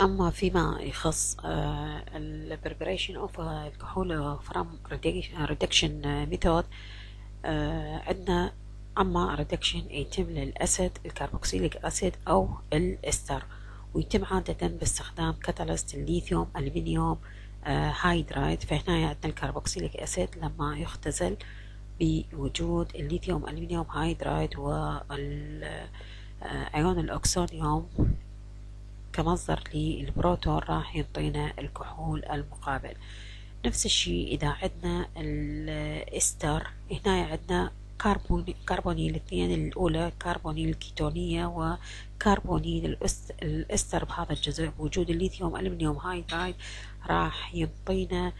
أما فيما يخص ال preparation of الكحول from reduction method، عندنا أما reduction يتم للأسيد الكربوكسيليك أسيد أو الإستر، ويتم عادة باستخدام كاتاليست الليثيوم ألمنيوم هايدرايد. فهنا عندنا الكربوكسيليك أسيد لما يختزل بوجود الليثيوم ألمنيوم هايدرايد والأيون الأكسونيوم كمصدر للبروتون راح ينطينا الكحول المقابل. نفس الشيء إذا عندنا الإستر، هنا عندنا كربونيل الاثنين، الأولى كربونيل الكيتونية وكربونيل الإستر بهذا الجزء بوجود الليثيوم ألمنيوم هايدرايد راح ينطينا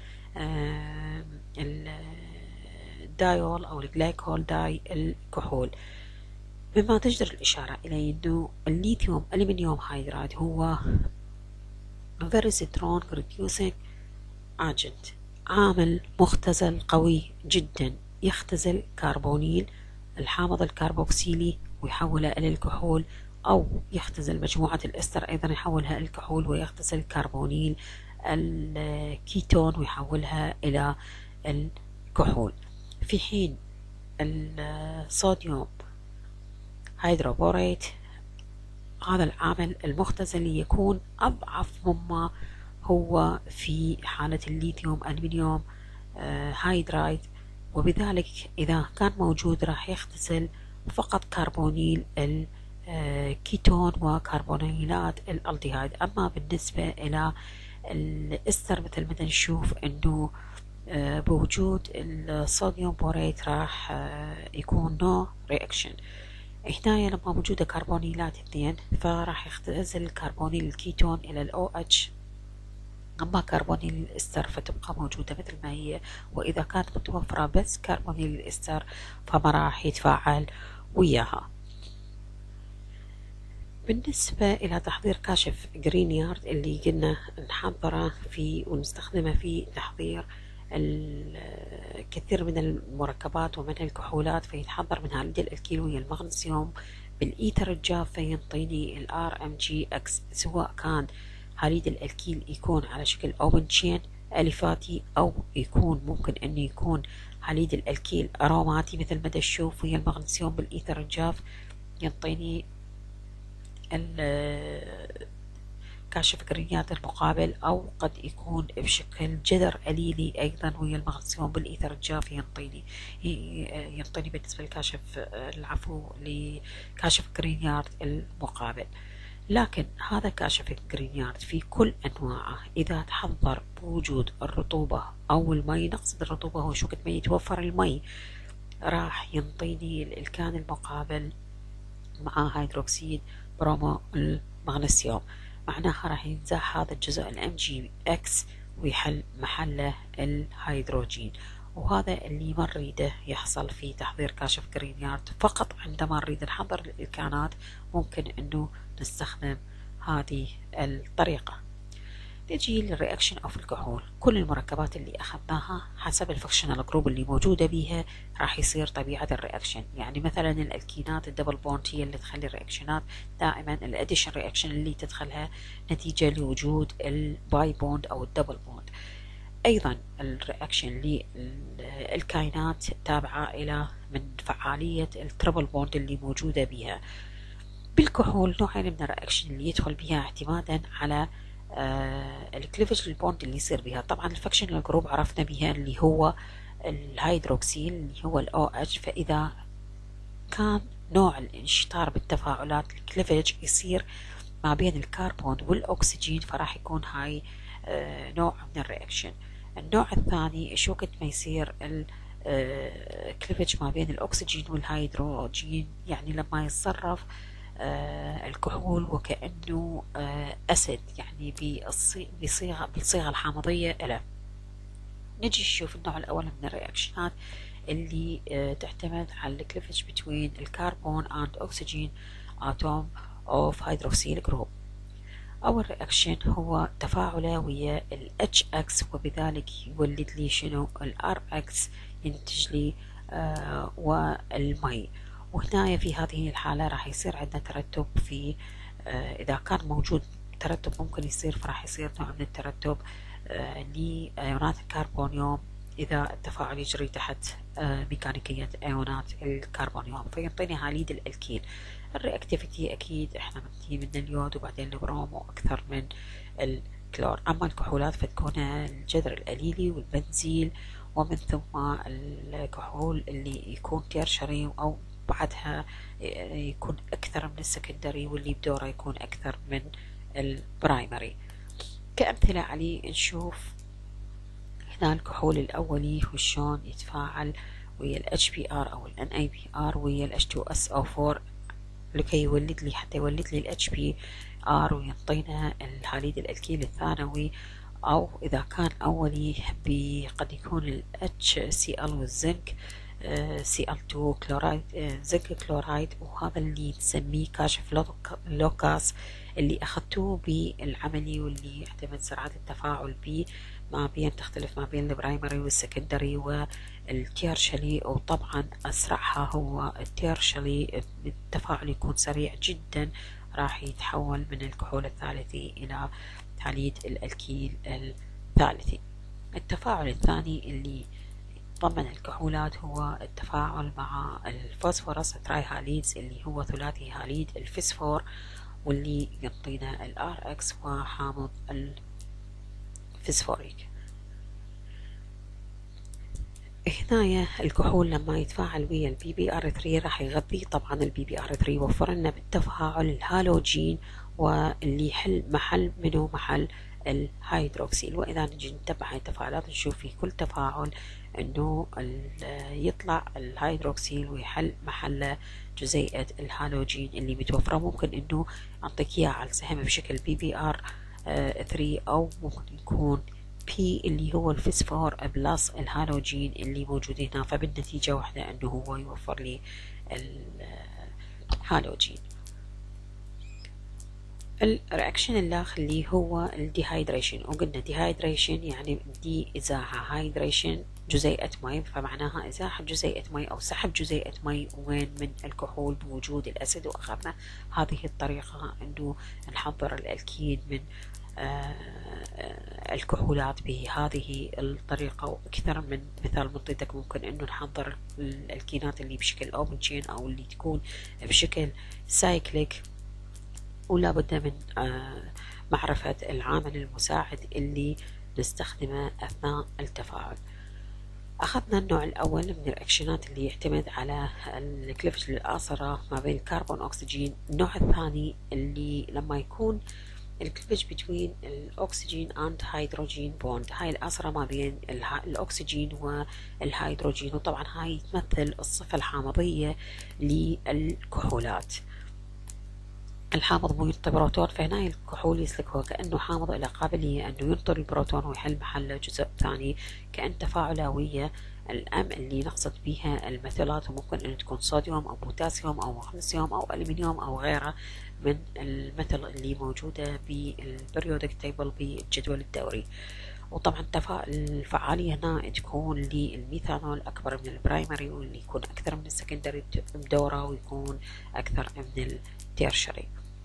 الدايول أو الجلايكول داي الكحول. مما تجدر الإشارة إلى أنه الليثيوم ألمنيوم هايدرايد هو very strong reducing agent، عامل مختزل قوي جدا، يختزل كربونيل الحامض الكربوكسيلي ويحولها إلى الكحول، أو يختزل مجموعة الإستر أيضا يحولها إلى الكحول، ويختزل كربونيل الكيتون ويحولها إلى الكحول. في حين الصوديوم هيدروبوريت هذا العامل المختزل يكون أضعف مما هو في حالة الليثيوم ألمنيوم هايدرايد، وبذلك إذا كان موجود راح يختزل فقط كربونيل الكيتون وكربونيلات الألديهايد. أما بالنسبة إلى الإستر مثل ما نشوف أنه بوجود الصوديوم بوريت راح يكون نو رياكشن. هنا لما موجودة كربونيلات اثنين فراح يختزل كربونيل الكيتون إلى ال OH، أما كربونيل الإستر فتبقى موجودة مثل ما هي، وإذا كانت متوفرة بس كربونيل الإستر فما راح يتفاعل وياها. بالنسبة إلى تحضير كاشف جرينيارد اللي قلنا نحضره فيه ونستخدمه في تحضير الكثير من المركبات ومن الكحولات، فيتحضر من هاليد الكيلوية المغنيسيوم بالإيثر الجاف فينطيني ال RMGX، سواء كان هاليد الكيل يكون على شكل أوبن تشين ألفاتي، أو يكون ممكن أنه يكون هاليد الكيل أروماتي مثل ما تشوف ويا المغنيسيوم بالإيثر الجاف ينطيني كاشف جرينيارد المقابل، أو قد يكون بشكل جذر أليلي أيضا ويا المغنيسيوم بالإيثر الجاف ينطيني بالنسبة لكاشف لكاشف جرينيارد المقابل. لكن هذا كاشف جرينيارد في كل أنواعه إذا تحضر بوجود الرطوبة أو المي، نقصد الرطوبة هو شو قد ما يتوفر المي راح ينطيني الكان المقابل مع هيدروكسيد برومو المغنيسيوم، معناها راح ينزاح هذا الجزء MgX ويحل محله الهيدروجين. وهذا اللي ما نريده يحصل في تحضير كاشف جرينيارد. فقط عندما نريد نحضر الكانات ممكن انه نستخدم هذه الطريقة. نجي للرياكشن اوف الكحول. كل المركبات اللي اخذناها حسب الفكشنال جروب اللي موجودة بيها راح يصير طبيعة الرياكشن. يعني مثلا الالكينات الدبل بوند هي اللي تخلي الرياكشنات دائما الاديشن رياكشن اللي تدخلها نتيجة لوجود الباي بوند او الدبل بوند. ايضا الرياكشن للكائنات تابعة الى من فعالية التربل بوند اللي موجودة بيها. بالكحول نوعين من الرياكشن اللي يدخل بها اعتمادا على الكليفج البوند اللي يصير بها. طبعا الفكشنال جروب عرفنا بها اللي هو الهيدروكسيل اللي هو ال OH، فإذا كان نوع الانشطار بالتفاعلات الكليفج يصير ما بين الكربون والأكسجين فراح يكون هاي نوع من الرياكشن. النوع الثاني شو قد ما يصير الكليفج ما بين الأكسجين والهيدروجين، يعني لما يتصرف الكحول وكأنه أسيد، يعني بالصيغة الحامضية له. نجي نشوف النوع الأول من الرياكشنات اللي تعتمد على الكليفج between الكربون and oxygen atom of hydroxyl group. أول رياكشن هو تفاعله ويا ال HX وبذلك يولد لي شنو ال RX ينتج لي والمي. وهنا في هذه الحالة راح يصير عندنا ترتب في إذا كان موجود الترتب ممكن يصير، فراح يصير نوع من الترتب لأيونات الكربونيوم إذا التفاعل يجري تحت ميكانيكية أيونات الكربونيوم، فيعطيني هاليد الألكين. الرياكتيفيتي أكيد إحنا بنتي من اليود وبعدين البروم وأكثر من الكلور. أما الكحولات فتكون الجذر الأليلي والبنزيل، ومن ثم الكحول اللي يكون تيرشري أو بعدها يكون أكثر من السكندري، واللي بدوره يكون أكثر من البرايمري. كأمثلة عليه نشوف هنا الكحول الأولي وشون يتفاعل ويا ال HBr أو ال NABr ويا ال H2SO4 لكي يولد لي، حتى يولد لي ال HBr ويعطينا الحليد الألكيل الثانوي، أو إذا كان أولي قد يكون ال HCl والزنك Cl2 كلورايد، زنك كلورايد، وهذا اللي نسميه كاشف لوكاس اللي أخذتوه بالعملي، واللي يعتمد سرعة التفاعل به ما بين تختلف ما بين البرايمري والسكندري والتيرشلي، وطبعا أسرعها هو التيرشلي، التفاعل يكون سريع جدا، راح يتحول من الكحول الثالثي إلى حليد الألكيل الثالثي. التفاعل الثاني اللي ضمن الكحولات هو التفاعل مع الفوسفورس ترايهاليدز اللي هو ثلاثي هاليد الفسفور، واللي يعطينا ال RX وحامض الفسفوريك. هنا الكحول لما يتفاعل ويا ال PBr3 راح يغذي طبعا ال PBr3 يوفر لنا بالتفاعل الهالوجين، واللي يحل محل منه محل الهيدروكسيل. وإذا نجي نتبع التفاعلات نشوف في كل تفاعل إنه يطلع الهيدروكسيل ويحل محله جزيئة الهالوجين اللي متوفرة. ممكن إنه أعطيك إياه على السهم بشكل PBr3، أو ممكن يكون P اللي هو الفسفور بلس الهالوجين اللي موجود هنا، فبالنتيجة واحدة إنه هو يوفر لي الهالوجين. الرياكشن الآخر اللي هو الديهايدريشن، وقلنا ديهايدريشن يعني دي إزاحة، هايدريشن جزيئة مي، فمعناها إزاحة جزيئة مي أو سحب جزيئة مي وين من الكحول بوجود الأسيد. وأخذنا هذه الطريقة إنه نحضر الألكين من الكحولات بهذه الطريقة، وأكثر من مثال منطقتك ممكن إنه نحضر الألكينات اللي بشكل أوبن تشين أو اللي تكون بشكل سايكليك، ولا بد من معرفة العامل المساعد اللي نستخدمه أثناء التفاعل. أخذنا النوع الأول من الرياكشنات اللي يعتمد على الكليفج للآثرة ما بين الكربون أكسجين. النوع الثاني اللي لما يكون الكليفج بين الأكسجين and هيدروجين بوند، هاي الآثرة ما بين الأكسجين والهيدروجين، وطبعا هاي تمثل الصفة الحامضية للكحولات. الحامض مو ينطي بروتون، فهنا الكحول يسلك وكأنه حامض إلى قابلية أنه ينطي البروتون ويحل محله جزء ثاني، كأن تفاعله ويا الأم اللي نقصد بها الميثيلات، وممكن أن تكون صوديوم أو بوتاسيوم أو مغنيسيوم أو ألمنيوم أو غيره من الميثيل اللي موجودة بالبريودك تيبل بالجدول الدوري. وطبعا الفعالية هنا تكون للميثانول أكبر من البرايمري، واللي يكون أكثر من السكندري بدوره، ويكون أكثر من التيرشري.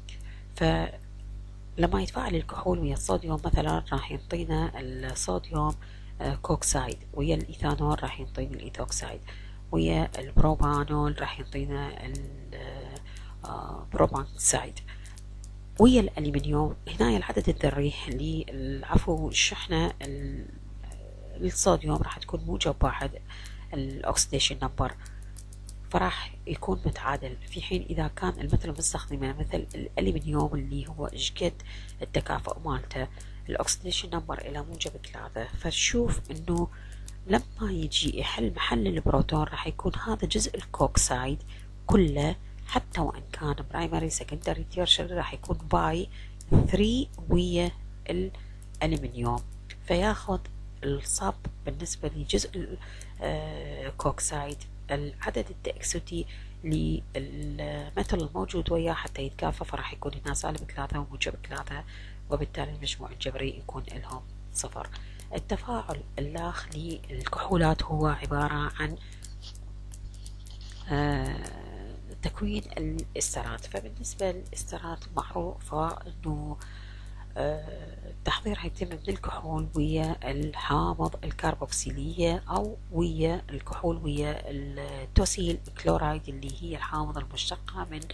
فلما يتفاعل الكحول ويا الصوديوم مثلا راح ينطينا الصوديوم كوكسايد، ويا الإيثانول راح ينطينا الإيثوكسايد، ويا البروبانول راح ينطينا البروبانسايد، ويا الألمنيوم هنا العدد الذري للعفو الشحنة الصوديوم راح تكون موجب واحد الأكسيديشن نمبر، فراح يكون متعادل، في حين إذا كان المثل المستخدمة مثل الألمنيوم اللي هو إشقد التكافؤ مالته الأكسيديشن نمبر إلى موجب 3. فشوف إنه لما يجي يحل محل البروتون راح يكون هذا جزء الكوكسايد كله، حتى وإن كان برايمري سكندري تيرشري راح يكون باي 3 ويا الألمنيوم، فياخذ الصب بالنسبة لجزء الكوكسايد العدد التأكسدي للمثل الموجود وياه حتى يتكافى، فراح يكون هنا سالب 3 وموجب 3، وبالتالي المجموع الجبري يكون لهم 0. التفاعل الآخر للكحولات هو عبارة عن تكوين الاسترات. فبالنسبة للاسترات معروفة أنه التحضير هيتم من الكحول ويا الحامض الكربوكسيلية أو ويا الكحول ويا التوسيل كلورايد اللي هي الحامض المشتقة من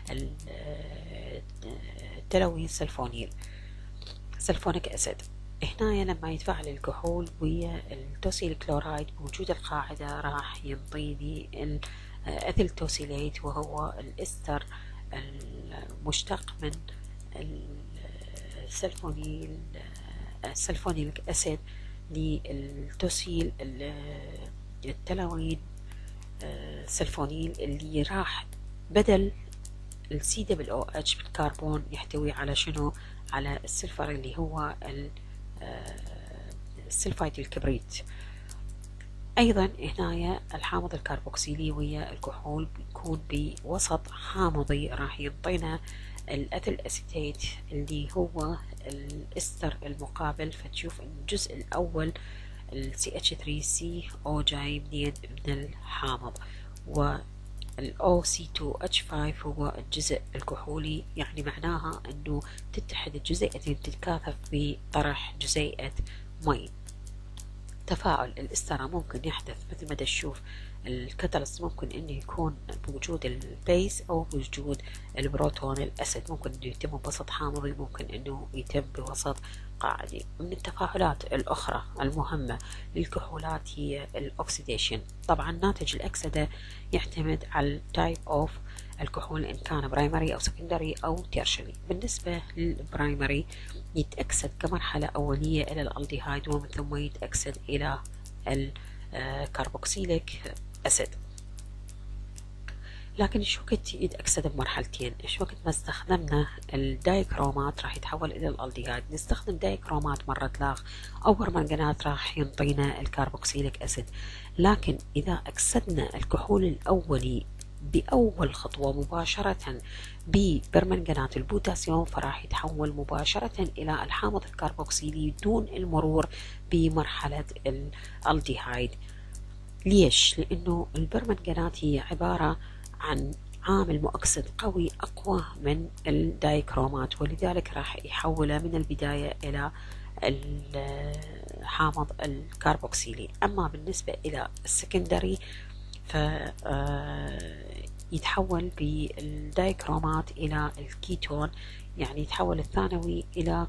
التلوين سلفونيك أسيد. هنا لما يتفاعل الكحول ويا التوسيل كلورايد بوجود القاعدة راح ينطيني الأثيل توسيليت، وهو الإستر المشتق من السلفونيك أسيد للتوسيل التلوين سلفونيل، اللي راح بدل الCOOH بالكربون يحتوي على شنو؟ على السلفر اللي هو السلفايد الكبريت. أيضا هنا الحامض الكربوكسيلي ويا الكحول بيكون بوسط حامضي راح ينطينا الأثيل أسيتيت اللي هو الإستر المقابل. فتشوف إن الجزء الأول CH3CO جاي منين؟ من الحامض، OC2H5 هو الجزء الكحولي، يعني معناها أنه تتحد الجزيئتين تتكاثف بطرح جزيئة مي. تفاعل الاسترا ممكن يحدث مثل ما تشوف الكاتاليست، ممكن انه يكون بوجود البيس او بوجود البروتون الاسيد، ممكن انه يتم بوسط حامضي، ممكن انه يتم بوسط قاعدي. من التفاعلات الاخرى المهمة للكحولات هي الاكسيديشن. طبعا ناتج الاكسدة يعتمد على التايب اوف الكحول ان كان برايمري او سكندري او تيرشري. بالنسبة للبرايمري يتأكسد كمرحلة أولية إلى الألديهايد، ومن ثم يتأكسد إلى الكربوكسيليك أسيد. لكن شو وقت يتأكسد بمرحلتين؟ شو وقت ما استخدمنا الدايكرومات راح يتحول إلى الألديهايد. نستخدم دايكرومات مرة لاغ أو برمنجانات راح ينطينا الكربوكسيليك أسيد. لكن إذا أكسدنا الكحول الأولي بأول خطوة مباشرة ببرمنجانات البوتاسيوم فراح يتحول مباشرة إلى الحامض الكربوكسيلي دون المرور بمرحلة الألديهايد. ليش؟ لأنه البرمنجانات هي عبارة عن عامل مؤكسد قوي أقوى من الدايكرومات، ولذلك راح يحوله من البداية إلى الحامض الكربوكسيلي. أما بالنسبة إلى السكندري يتحول بالدايكرومات إلى الكيتون، يعني يتحول الثانوي إلى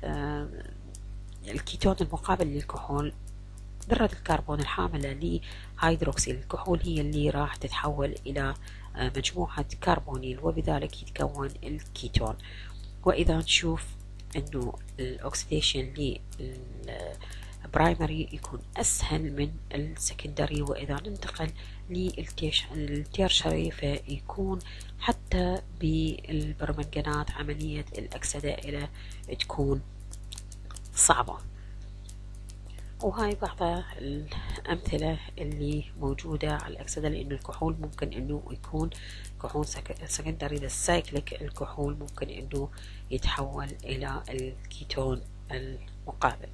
الكيتون المقابل للكحول. ذرة الكربون الحاملة لهيدروكسيل الكحول هي اللي راح تتحول إلى مجموعة كربونيل، وبذلك يتكون الكيتون. وإذا نشوف أنه الأكسيديشن للبرايمري يكون أسهل من السكندري، وإذا ننتقل للتيرشري فيكون حتى بالبرمنجانات عملية الأكسدة إلى تكون صعبة. وهاي بعض الأمثلة اللي موجودة على الأكسدة، لأنه الكحول ممكن أنه يكون كحول سكندري للسايكليك، الكحول ممكن أنه يتحول إلى الكيتون المقابل.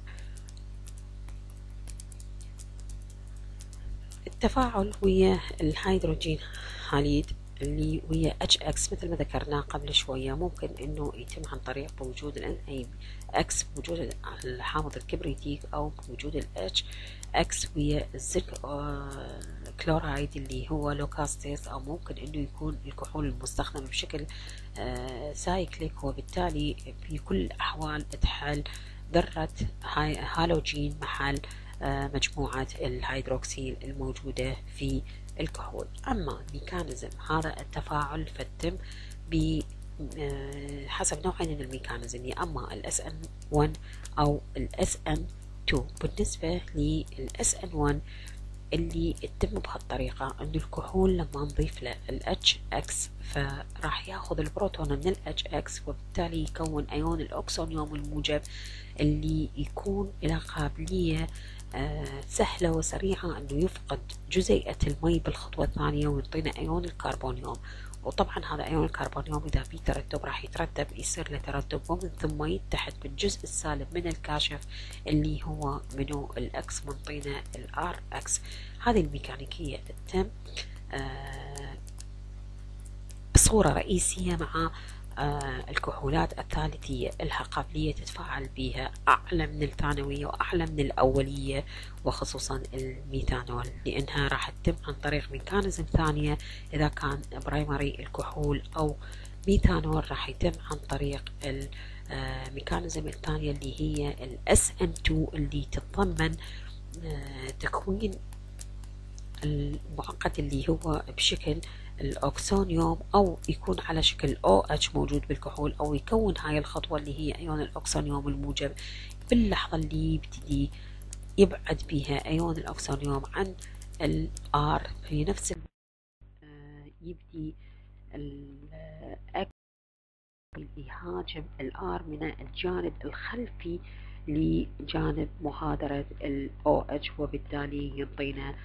التفاعل ويا الهيدروجين حاليد اللي ويا HX مثل ما ذكرنا قبل شوية ممكن انه يتم عن طريق بوجود ال NAX بوجود الحامض الكبريتيك، او بوجود ال HX ويا الزنك كلورايد اللي هو لوكاستيس، او ممكن انه يكون الكحول المستخدم بشكل سايكليك، وبالتالي في كل الاحوال تحل ذرة هالوجين محل مجموعة الهيدروكسيل الموجودة في الكحول. أما ميكانيزم هذا التفاعل فتم حسب نوعين من الميكانيزم، يا أما ال SN1 أو ال SN2. بالنسبة لل SN1 اللي يتم بهالطريقة أن الكحول لما نضيف له ال HX فراح ياخذ البروتون من ال HX، وبالتالي يكون أيون الأكسونيوم الموجب اللي يكون له قابلية سهلة وسريعة أنه يفقد جزيئة المي بالخطوة الثانية ويعطينا أيون الكربونيوم. وطبعا هذا أيون الكربونيوم إذا في ترتب راح يترتب يصير له ترتب، ومن ثم يتحد بالجزء السالب من الكاشف اللي هو منو الأكس، منطينا الار اكس. هذه الميكانيكية تتم بصورة رئيسية مع الكحولات الثالثية لها قابلية تتفاعل بها أعلى من الثانوية وأعلى من الأولية، وخصوصا الميثانول، لأنها راح تتم عن طريق ميكانيزم ثانية. إذا كان برايمري الكحول أو ميثانول راح يتم عن طريق الميكانيزم الثانية اللي هي ال SN2 اللي تتضمن تكوين المعقد اللي هو بشكل الأكسونيوم، أو يكون على شكل OH موجود بالكحول، أو يكون هاي الخطوة اللي هي أيون الأكسونيوم الموجب باللحظة اللي يبتدي يبعد بها أيون الأكسونيوم عن الR في نفس يبدي يهاجم الآر من الجانب الخلفي لجانب مغادرة ال OH، وبالتالي يعطينا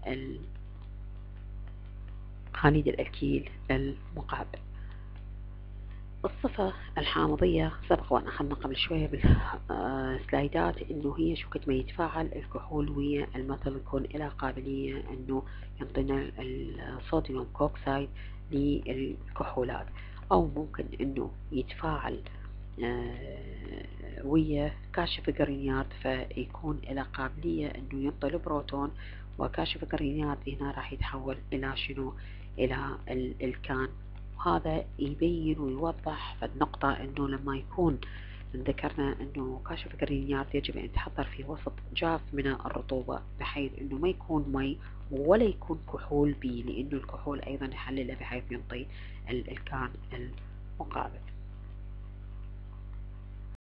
خليد الألكيل المقابل. الصفة الحامضية سبق وأن أخذنا قبل شوية بالسلايدات إنه هي شو قد ما يتفاعل الكحول ويا الميثل يكون إلى قابلية إنه يعطينا الصوديوم كوكسايد للكحولات، أو ممكن إنه يتفاعل ويا كاشف جرينيارد فيكون إلى قابلية إنه ينطي البروتون، وكاشف جرينيارد هنا راح يتحول إلى شنو؟ إلى الكان. وهذا يبين ويوضح النقطة إنه لما يكون ذكرنا إنه كاشف جرينيارد يجب أن يتحضر في وسط جاف من الرطوبة، بحيث إنه ما يكون مي ولا يكون كحول بي، لأنه الكحول أيضا يحلله بحيث ينطي الكان المقابل.